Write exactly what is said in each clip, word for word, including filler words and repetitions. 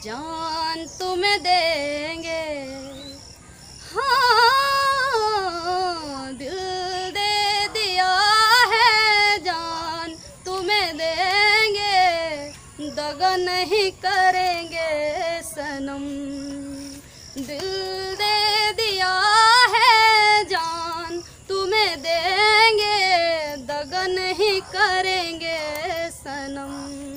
जान तुम्हें देंगे, हाँ दिल दे दिया है, जान तुम्हें देंगे, दगा नहीं करेंगे सनम। दिल दे दिया है, जान तुम्हें देंगे, दगा नहीं करेंगे सनम।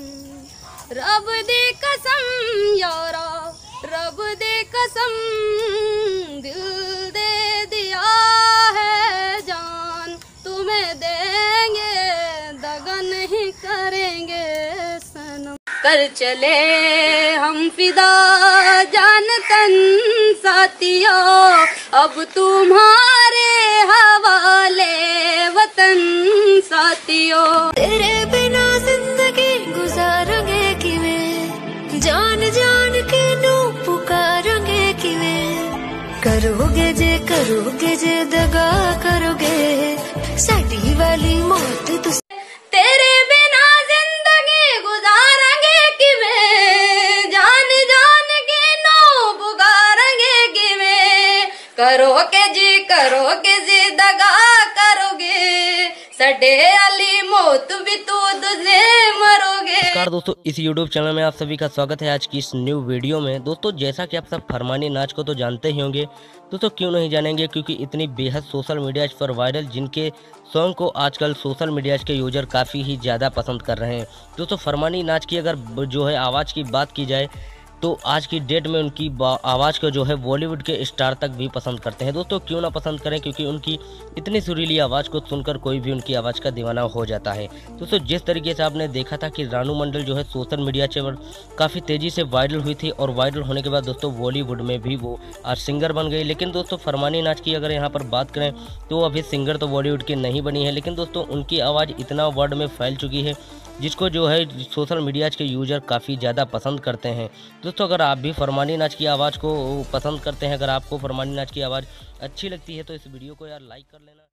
रब दी कसम यारा, रब दी कसम, दिल दे दिया है, जान तुम्हें देंगे, दगा नहीं करेंगे सनम। कर चले हम फिदा जान तन साथियों, अब तुम्हारे हवाले वतन साथियों। तेरे बिना जिंदगी गुजारेंगे किवें, जान जान के नू पुकारेंगे किवें। करोगे जे करोगे जे दगा करोगे, साडी वाली मौत तुस। तेरे बिना जिंदगी गुजारेंगे किवें, जान जान के नू पुकारेंगे किवें। करोगे जी करोगे जी दगा करोगे, सडे वाली मौत भी तू तुझे मरोगे। नमस्कार दोस्तों, इस यूट्यूब चैनल में आप सभी का स्वागत है आज की इस न्यू वीडियो में। दोस्तों जैसा कि आप सब फरमानी नाच को तो जानते ही होंगे, दोस्तों क्यों नहीं जानेंगे, क्योंकि इतनी बेहद सोशल मीडिया पर वायरल जिनके सॉन्ग को आजकल सोशल मीडिया के यूजर काफ़ी ही ज़्यादा पसंद कर रहे हैं। दोस्तों फरमानी नाच की अगर जो है आवाज़ की बात की जाए तो आज की डेट में उनकी आवाज़ को जो है बॉलीवुड के स्टार तक भी पसंद करते हैं। दोस्तों क्यों ना पसंद करें, क्योंकि उनकी इतनी सुरीली आवाज़ को सुनकर कोई भी उनकी आवाज़ का दीवाना हो जाता है। दोस्तों जिस तरीके से आपने देखा था कि रानू मंडल जो है सोशल मीडिया पर काफ़ी तेज़ी से वायरल हुई थी, और वायरल होने के बाद दोस्तों बॉलीवुड में भी वो आज सिंगर बन गई। लेकिन दोस्तों फरमानी नाच की अगर यहाँ पर बात करें तो अभी सिंगर तो बॉलीवुड की नहीं बनी है, लेकिन दोस्तों उनकी आवाज़ इतना वर्ल्ड में फैल चुकी है जिसको जो है सोशल मीडिया के यूजर काफ़ी ज़्यादा पसंद करते हैं। दोस्तों अगर आप भी फरमानी नाच की आवाज़ को पसंद करते हैं, अगर आपको फरमानी नाच की आवाज़ अच्छी लगती है तो इस वीडियो को यार लाइक कर लेना।